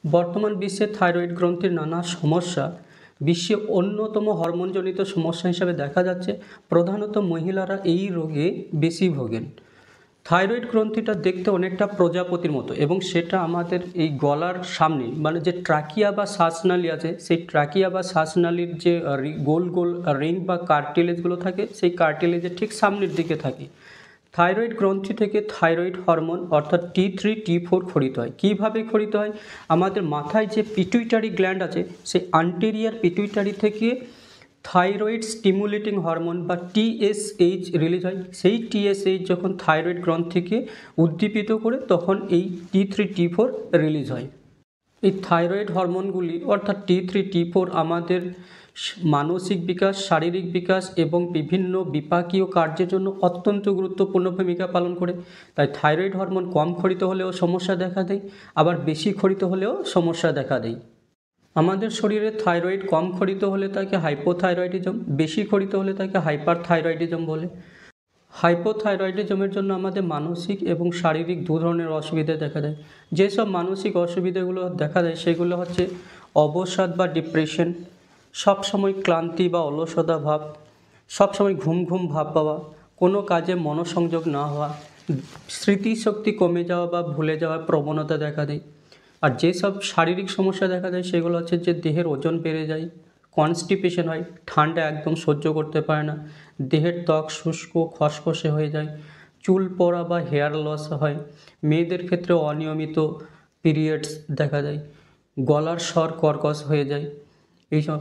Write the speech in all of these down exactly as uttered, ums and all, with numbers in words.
বর্তমান বিশ্বে থাইরয়েড গ্রন্থির নানা সমস্যা বিশ্বে অন্যতম হরমোনজনিত সমস্যা হিসাবে দেখা যাচ্ছে। প্রধানত মহিলারা এই রোগে বেশি ভোগেন। থাইরয়েড গ্রন্থিটা দেখতে অনেকটা প্রজাপতির মতো এবং সেটা আমাদের এই গলার সামনে মানে যে ট্রাকিয়া বা শ্বাসনালী আছে সেই ট্রাকিয়া বা শ্বাসনালীর যে গোল গোল রিং বা কার্টিলেজগুলো থাকে সেই কার্টিলেজের ঠিক সামনের দিকে থাকে। থাইরয়েড গ্রন্থি থেকে থাইরয়েড হরমোন অর্থাৎ টি থ্রি টি ফোর ক্ষরিত হয়। কীভাবে ক্ষরিত হয়? আমাদের মাথায় যে পিটুইটারি গ্ল্যান্ড আছে সেই আন্টেরিয়ার পিটুইটারি থেকে থাইরয়েড স্টিমুলেটিং হরমোন বা টিএসএইচ রিলিজ হয়। সেই টিএসএইচ যখন থাইরয়েড গ্রন্থিকে উদ্দীপিত করে তখন এই T three T four release হয়। এই থাইরয়েড হরমোনগুলি অর্থাৎ টি থ্রি টি ফোর আমাদের মানসিক বিকাশ, শারীরিক বিকাশ এবং বিভিন্ন বিপাকীয় কার্যের জন্য অত্যন্ত গুরুত্বপূর্ণ ভূমিকা পালন করে। তাই থাইরয়েড হরমোন কম ক্ষরিত হলেও সমস্যা দেখা দেয়, আবার বেশি ক্ষরিত হলেও সমস্যা দেখা দেয়। আমাদের শরীরে থাইরয়েড কম ক্ষরিত হলে তাকে হাইপোথাইরয়েডিজম, বেশি ক্ষরিত হলে তাকে হাইপার থাইরয়েডিজম বলে। হাইপোথাইরয়েডিজমের জন্য আমাদের মানসিক এবং শারীরিক দু ধরনের অসুবিধা দেখা দেয়। যেসব মানসিক অসুবিধাগুলো দেখা দেয় সেগুলো হচ্ছে অবসাদ বা ডিপ্রেশন, সবসময় ক্লান্তি বা অলসতা ভাব, সবসময় ঘুম ঘুম ভাব পাওয়া, কোনো কাজে মনোসংযোগ না হওয়া, স্মৃতিশক্তি কমে যাওয়া বা ভুলে যাওয়ার প্রবণতা দেখা দেয়। আর যেসব শারীরিক সমস্যা দেখা যায় সেগুলো হচ্ছে যে দেহের ওজন বেড়ে যায়, কনস্টিপেশন হয়, ঠান্ডা একদম সহ্য করতে পারে না, দেহের ত্বক শুষ্ক খসখসে হয়ে যায়, চুল পড়া বা হেয়ার লস হয়, মেয়েদের ক্ষেত্রে অনিয়মিত পিরিয়ডস দেখা যায়, গলার স্বর কর্কশ হয়ে যায়। এইসব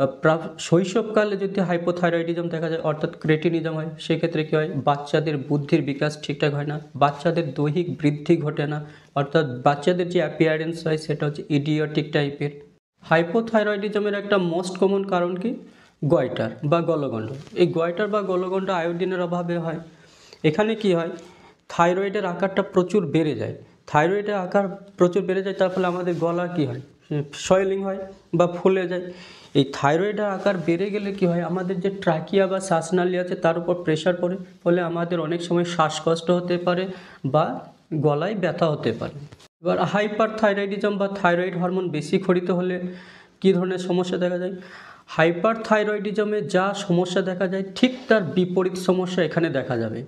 শৈশবকালে যদি হাইপোথাইরয়েডিজম দেখা যায় অর্থাৎ ক্রেটিনিজম হয় সেক্ষেত্রে কী হয়? বাচ্চাদের বুদ্ধির বিকাশ ঠিকঠাক হয় না, বাচ্চাদের দৈহিক বৃদ্ধি ঘটে না, অর্থাৎ বাচ্চাদের যে অ্যাপিয়ারেন্স হয় সেটা হচ্ছে ইডিওটিক টাইপের। হাইপোথাইরয়েডিজমের একটা মোস্ট কমন কারণ কি? গয়টার বা গলগণ্ড। এই গয়টার বা গলগণ্ড আয়োডিনের অভাবে হয়। এখানে কি হয়? থাইরয়েডের আকারটা প্রচুর বেড়ে যায়। থাইরয়েডের আকার প্রচুর বেড়ে যায় তার ফলে আমাদের গলা কী হয়? সোয়েলিং হয় বা ফুলে যায়। এই থাইরয়েডের আকার বেড়ে গেলে কি হয়? আমাদের যে ট্রাকিয়া বা শ্বাসনালী আছে তার উপর প্রেশার পড়ে, ফলে আমাদের অনেক সময় শ্বাসকষ্ট হতে পারে বা গলায় ব্যথা হতে পারে। এবার হাইপার থাইরয়েডিজম বা থাইরয়েড হরমোন বেশি ক্ষরিত হলে কী ধরনের সমস্যা দেখা যায়? হাইপার থাইরয়েডিজমে যা সমস্যা দেখা যায় ঠিক তার বিপরীত সমস্যা এখানে দেখা যাবে।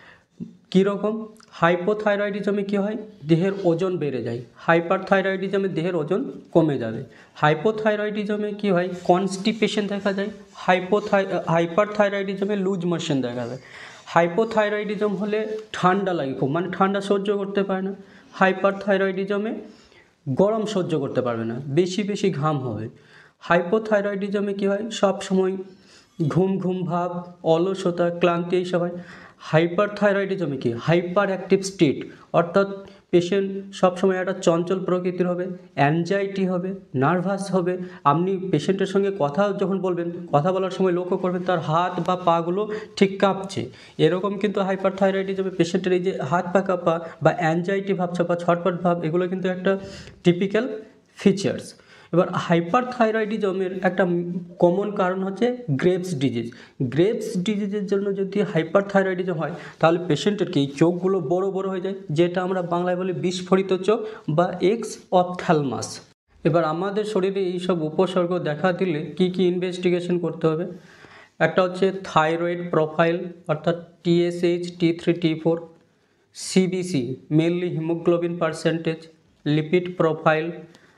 কীরকম? হাইপোথাইরয়েডিজমে কী হয়? দেহের ওজন বেড়ে যায়। হাইপার থাইরয়েডিজমে দেহের ওজন কমে যাবে। হাইপোথাইরয়েডিজমে কী হয়? কনস্টিপেশন দেখা যায়। হাইপোথাই হাইপার থাইরয়েডিজমে লুজ মোশন দেখা যায়। হাইপোথাইরয়েডিজম হলে ঠান্ডা লাগে খুব, মানে ঠান্ডা সহ্য করতে পারে না। হাইপার থাইরয়েডিজমে গরম সহ্য করতে পারবে না, বেশি বেশি ঘাম হবে। হাইপোথাইরয়েডিজমে কী হয়? সব সময় ঘুম ঘুম ভাব, অলসতা, ক্লান্তি এইসব হয়। হাইপার থাইরয়েডিজমে কি? হাইপার অ্যাক্টিভ স্টেট, অর্থাৎ পেশেন্ট সবসময় একটা চঞ্চল প্রকৃতির হবে, অ্যাংজাইটি হবে, নার্ভাস হবে। আপনি পেশেন্টের সঙ্গে কথা যখন বলবেন, কথা বলার সময় লক্ষ্য করবেন তার হাত বা পাগুলো ঠিক কাঁপছে। এরকম কিন্তু হাইপার থাইরয়েডিজমে পেশেন্টের এই যে হাত পা কাঁপা বা অ্যাংজাইটি ভাব বা ছটপট ভাব এগুলো কিন্তু একটা টিপিক্যাল ফিচার্স। এবার হাইপার থাইরয়েডিজমের একটা কমন কারণ হচ্ছে গ্রেভস ডিজিজ। গ্রেভস ডিজিজের জন্য যদি হাইপার থাইরয়েডিজম হয় তাহলে পেশেন্টের কি চোখগুলো বড় বড় হয়ে যায়, যেটা আমরা বাংলায় বলি বিস্ফোরিত চোখ বা এক্স অপথ্যালমাস। এবার আমাদের শরীরে এইসব উপসর্গ দেখা দিলে কি কি ইনভেস্টিগেশন করতে হবে? একটা হচ্ছে থাইরয়েড প্রোফাইল অর্থাৎ TSH, T three T four, CBC mainly haemoglobin percentage, lipid profile,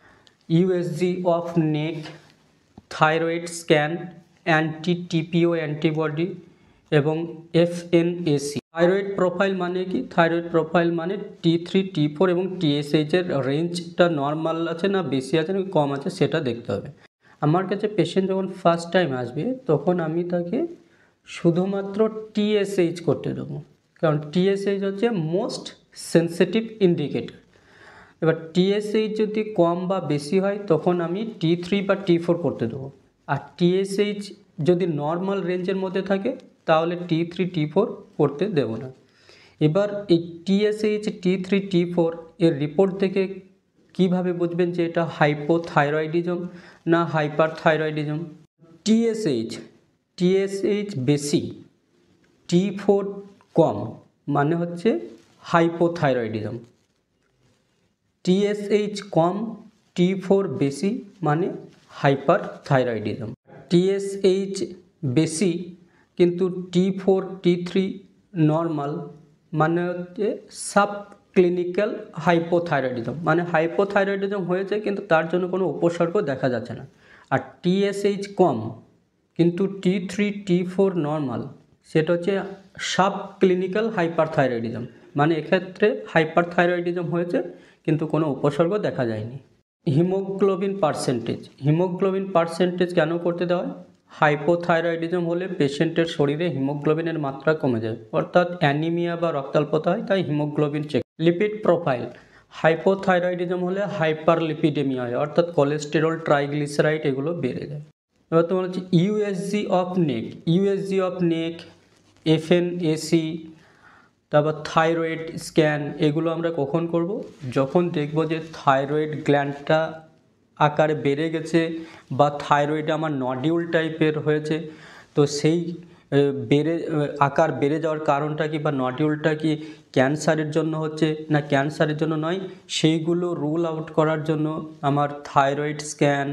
USG of neck, thyroid scan, anti TPO antibody এবং এফএনএসি। থাইরয়েড প্রোফাইল মানে কি? থাইরয়েড প্রোফাইল মানে টি থ্রি টি ফোর এবং টিএসএইচের রেঞ্জটা নর্মাল আছে না বেশি আছে না কম আছে সেটা দেখতে হবে। আমার কাছে পেশেন্ট যখন ফার্স্ট টাইম আসবে তখন আমি তাকে শুধুমাত্র টিএসএইচ করতে দেবো, কারণ টিএসএইচ হচ্ছে মোস্ট সেন্সিটিভ ইন্ডিকেটর। এবার টিএসএইচ যদি কম বা বেশি হয় তখন আমি টি থ্রি বা টি ফোর করতে দেবো, আর টিএসএইচ যদি নর্মাল রেঞ্জের মধ্যে থাকে তাহলে টি থ্রি টি ফোর করতে দেবো না। এবার এই TSH, T three T four এর রিপোর্ট থেকে কীভাবে বুঝবেন যে এটা হাইপোথাইরয়েডিজম না হাইপার থাইরয়েডিজম? টিএসএইচ টিএসএইচ বেশি, টি ফোর কম মানে হচ্ছে হাইপোথাইরয়েডিজম। টিএসএইচ কম, টি ফোর বেশি মানে হাইপার থাইরয়েডিজম, টিএসএইচ বেশি কিন্তু T four T three normal মানে হচ্ছে সাব ক্লিনিক্যাল হাইপোথাইরয়েডিজম, মানে হাইপোথাইরয়েডিজম হয়েছে কিন্তু তার জন্য কোনো উপসর্গ দেখা যাচ্ছে না। আর টিএসএইচ কম কিন্তু T three T four normal, সেটা হচ্ছে সাব ক্লিনিক্যাল হাইপারথাইরয়েডিজম, মানে এক্ষেত্রে হাইপারথাইরয়েডিজম হয়েছে কিন্তু কোনো উপসর্গ দেখা যায়নি। হিমোগ্লোবিন পার্সেন্টেজ, হিমোগ্লোবিন পার্সেন্টেজ কেন করতে দেওয়া হয়? হাইপোথাইরয়েডিজম হলে পেশেন্টের শরীরে হিমোগ্লোবিনের মাত্রা কমে যায়, অর্থাৎ অ্যানিমিয়া বা রক্তাল্পতা হয়, তাই haemoglobin check. Lipid profile, hypothyroidism হলে হাইপারলিপিডেমিয়া হয়, অর্থাৎ কোলেস্টেরল ট্রাইগ্লিসারাইড এগুলো বেড়ে যায়। এবার তোমার হচ্ছে USG of neck, USG of neck, FNAC, তারপর থাইরয়েড স্ক্যান, এগুলো আমরা কখন করব? যখন দেখব যে থাইরয়েড গ্ল্যান্ডটা আকারে বেড়ে গেছে বা থাইরয়েডে আমার নডিউল টাইপের হয়েছে, তো সেই বেড়ে আকার বেড়ে যাওয়ার কারণটা কি বা নডিউলটা কি ক্যান্সারের জন্য হচ্ছে না ক্যান্সারের জন্য নয়, সেইগুলো রুল আউট করার জন্য আমার থাইরয়েড স্ক্যান,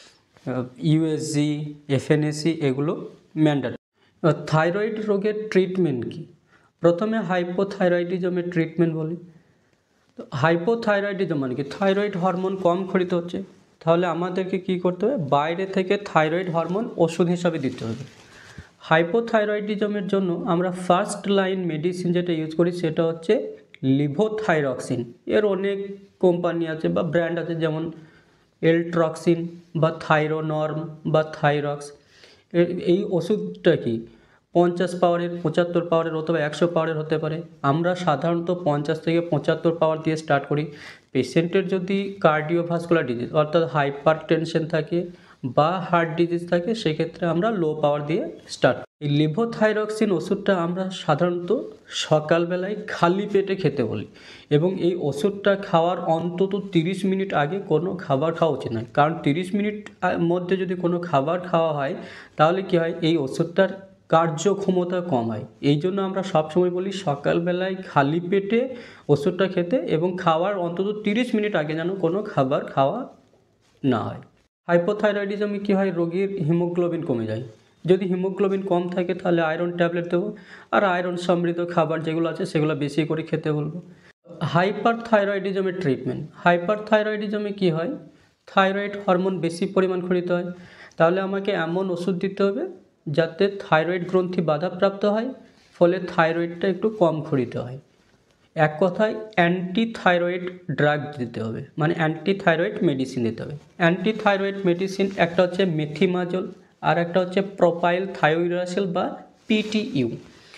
ইউএসজি, এফএনএসি এগুলো ম্যান্ডেটরি। থাইরয়েড রোগের ট্রিটমেন্ট কি? প্রথমে হাইপোথাইরয়েডিজমের ট্রিটমেন্ট বলি। তো হাইপোথাইরয়েডিজম মানে কি? থাইরয়েড হরমোন কম ক্ষরিত হচ্ছে, তাহলে আমাদেরকে কি করতে হবে? বাইরে থেকে থাইরয়েড হরমোন ওষুধ হিসাবে দিতে হবে। হাইপোথাইরয়েডিজমের জন্য আমরা ফার্স্ট লাইন মেডিসিন যেটা ইউজ করি সেটা হচ্ছে লিভোথাইরক্সিন। এর অনেক কোম্পানি আছে বা ব্র্যান্ড আছে, যেমন এলট্রক্সিন বা থাইরোনর্ম বা থাইরক্স। এই ওষুধটা কি পঞ্চাশ পাওয়ারের, পঁচাত্তর পাওয়ারের অথবা একশো পাওয়ারের হতে পারে। আমরা সাধারণত পঞ্চাশ থেকে পঁচাত্তর পাওয়ার দিয়ে স্টার্ট করি। পেশেন্টের যদি কার্ডিওভাস্কুলার ডিজিজ অর্থাৎ হাইপার টেনশন থাকে বা হার্ট ডিজিজ থাকে, সেক্ষেত্রে আমরা লো পাওয়ার দিয়ে স্টার্ট। এই লিভোথাইরক্সিন ওষুধটা আমরা সাধারণত সকালবেলায় খালি পেটে খেতে বলি, এবং এই ওষুধটা খাওয়ার অন্তত তিরিশ মিনিট আগে কোনো খাবার খাওয়া উচিত নয়, কারণ তিরিশ মিনিট মধ্যে যদি কোনো খাবার খাওয়া হয় তাহলে কী হয়? এই ওষুধটার কার্যক্ষমতা কম হয়। এই জন্য আমরা সবসময় বলি সকালবেলায় খালি পেটে ওষুধটা খেতে, এবং খাওয়ার অন্তত তিরিশ মিনিট আগে যেন কোনো খাবার খাওয়া না হয়। হাইপোথাইরয়েডিজমে কী হয়? রোগীর হিমোগ্লোবিন কমে যায়। যদি হিমোগ্লোবিন কম থাকে তাহলে আয়রন ট্যাবলেট দেবো, আর আয়রন সমৃদ্ধ খাবার যেগুলো আছে সেগুলো বেশি করে খেতে বলবো। হাইপার থাইরয়েডিজমের ট্রিটমেন্ট, হাইপার থাইরয়েডিজমে কী হয়? থাইরয়েড হরমোন বেশি পরিমাণ ক্ষরিত হয়, তাহলে আমাকে এমন ওষুধ দিতে হবে যাতে থাইরয়েড গ্রন্থি বাধাপ্রাপ্ত হয়, ফলে থাইরয়েডটা একটু কম ক্ষরিত হয়। এক কথায় অ্যান্টি থাইরয়েড ড্রাগ দিতে হবে, মানে অ্যান্টি থাইরয়েড মেডিসিন দিতে হবে। অ্যান্টি থাইরয়েড মেডিসিন একটা হচ্ছে মেথিমাজল, আর একটা হচ্ছে প্রোপাইল থায়োইরাসিল বা পিটিইউ।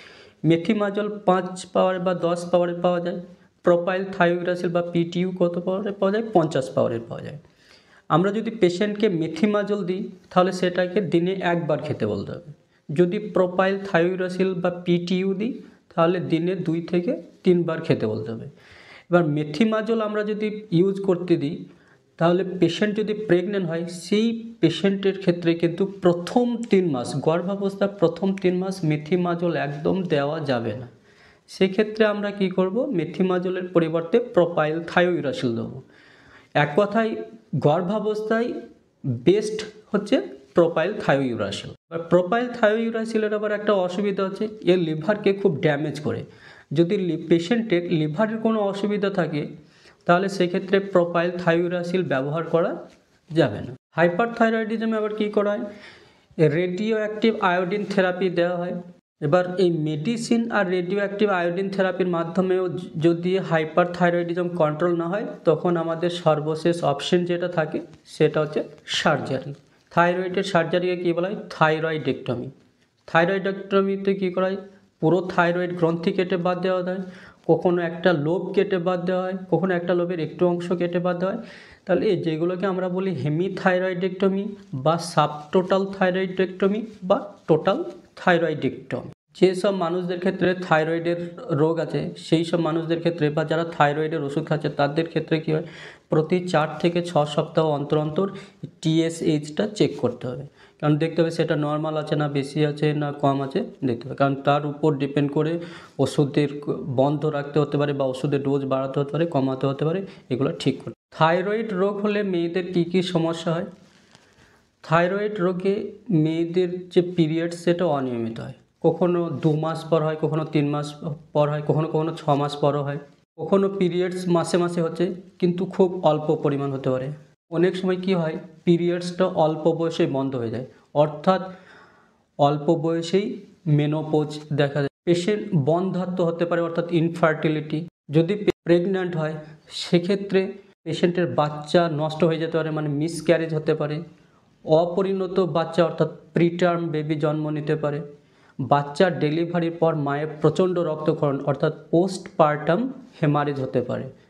মেথিমাজল পাঁচ পাওয়ার বা দশ পাওয়ারের পাওয়া যায়, প্রোপাইল থায়োইরাসিল বা পিটিইউ কত পাওয়ারের পাওয়া যায়? পঞ্চাশ পাওয়ারের পাওয়া যায়। আমরা যদি পেশেন্টকে মেথিমাজল দিই তাহলে সেটাকে দিনে একবার খেতে বলতে হবে। যদি প্রোপাইল থায়োইরাসিল বা পিটিইউ দিই তাহলে দিনে দুই থেকে তিনবার খেতে বলতে হবে। এবার মেথিমাজল আমরা যদি ইউজ করতে দিই তাহলে পেশেন্ট যদি প্রেগনেন্ট হয়, সেই পেশেন্টের ক্ষেত্রে কিন্তু প্রথম তিন মাস গর্ভাবস্থার প্রথম তিন মাস মেথিমাজল একদম দেওয়া যাবে না। সেক্ষেত্রে আমরা কি করব? মেথিমাজলের পরিবর্তে প্রোপাইল থায়োইরাসিল দেবো। এক কথায় গর্ভাবস্থায় বেস্ট হচ্ছে প্রোপাইল থায়োইরাসিল। আর প্রোপাইল থায়োইরাসিলের আবার একটা অসুবিধা হচ্ছে, এর লিভারকে খুব ড্যামেজ করে। যদি পেশেন্টের লিভারের কোনো অসুবিধা থাকে তাহলে সেক্ষেত্রে প্রোপাইল থায়োইরাসিল ব্যবহার করা যাবে না। হাইপার থাইরয়েডিজমে আবার কী করা হয়? রেডিও অ্যাক্টিভ আয়োডিন থেরাপি দেওয়া হয়। এবার এই মেডিসিন আর রেডিও অ্যাক্টিভ আয়োডিন থেরাপির মাধ্যমেও যদি হাইপার থাইরয়েডিজম কন্ট্রোল না হয়, তখন আমাদের সর্বশেষ অপশন যেটা থাকে সেটা হচ্ছে সার্জারি। থাইরয়েডের সার্জারিকে কী বলা হয়? থাইরয়েডেক্টমি। থাইরয়েডেক্টমিতে কী করা হয়? পুরো থাইরয়েড গ্রন্থি কেটে বাদ দেওয়া হয়, কখনো একটা লোব কেটে বাদ দেওয়া হয়, কখনো একটা লোবের একটু অংশ কেটে বাদ দেওয়া হয়। তাহলে এই যেগুলোকে আমরা বলি হেমিথাইরয়েডেক্টমি বা সাবটোটাল থাইরয়েডেক্টমি বা টোটাল থাইরয়েডেক্টমি। যেসব মানুষদের ক্ষেত্রে থাইরয়েডের রোগ আছে সেই সব মানুষদের ক্ষেত্রে বা যারা থাইরয়েডের ওষুধ খাচ্ছে তাদের ক্ষেত্রে কী হয়? প্রতি চার থেকে ছ সপ্তাহ অন্তর অন্তর টিএসএইচটা চেক করতে হবে, কারণ দেখতে হবে সেটা নর্মাল আছে না বেশি আছে না কম আছে দেখতে হবে, কারণ তার উপর ডিপেন্ড করে ওষুধের বন্ধ রাখতে হতে পারে বা ওষুধের ডোজ বাড়াতে হতে পারে, কমাতে হতে পারে, এগুলো ঠিক করতে থাইরয়েড রোগ হলে মেয়েদের কী কী সমস্যা হয়? থাইরয়েড রোগে মেয়েদের যে পিরিয়ড সেটা অনিয়মিত হয়, কখনো দু মাস পর হয়, কখনো তিন মাস পর হয়, কখনো কখনো ছ মাস পরও হয়, কখনো পিরিয়ডস মাসে মাসে হচ্ছে কিন্তু খুব অল্প পরিমাণ হতে পারে। অনেক সময় কি হয়, পিরিয়ডসটা অল্প বয়সেই বন্ধ হয়ে যায়, অর্থাৎ অল্প বয়সেই মেনোপজ দেখা যায়। পেশেন্ট বন্ধ্যাত্ব হতে পারে, অর্থাৎ ইনফার্টিলিটি। যদি প্রেগন্যান্ট হয় সেক্ষেত্রে পেশেন্টের বাচ্চা নষ্ট হয়ে যেতে পারে, মানে মিসক্যারেজ হতে পারে। অপরিণত বাচ্চা অর্থাৎ প্রিটার্ম বেবি জন্ম নিতে পারে। বাচ্চার ডেলিভারির পর মায়ের প্রচণ্ড রক্তক্ষরণ অর্থাৎ পোস্টপার্টাম হেমারেজ হতে পারে।